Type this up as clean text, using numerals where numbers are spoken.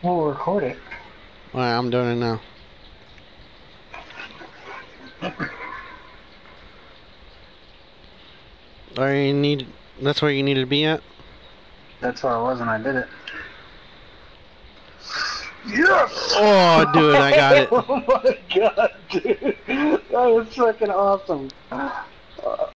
We'll record it. Alright, I'm doing it now. Are you need? That's where you needed to be at. That's where I was when I did it. Yes! Oh, dude, I got it. Oh my god, dude. That was freaking awesome.